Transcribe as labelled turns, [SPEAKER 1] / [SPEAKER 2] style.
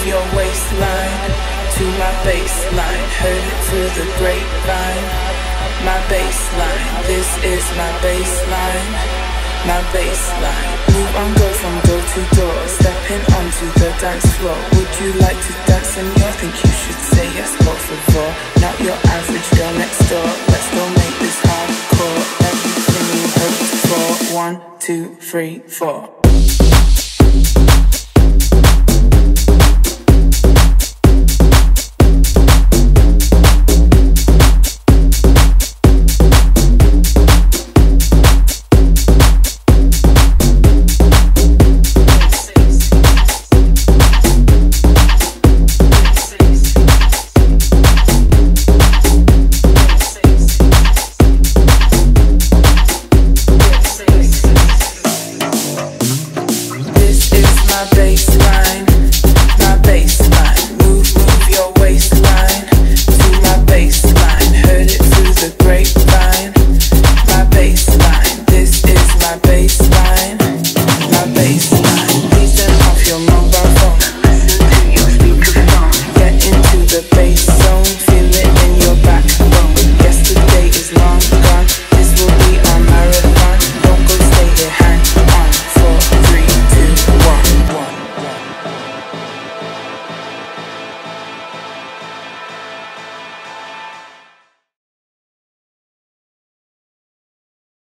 [SPEAKER 1] your waistline to my baseline. Heard it through the grapevine. My baseline, this is my baseline. My baseline. Move on, go from door to door, stepping onto the dance floor. Would you like to dance in your? Think you should say yes, por favor. Not your average girl next door. Let's go make this hardcore. Everything you hoped for. 1, 2, 3, 4.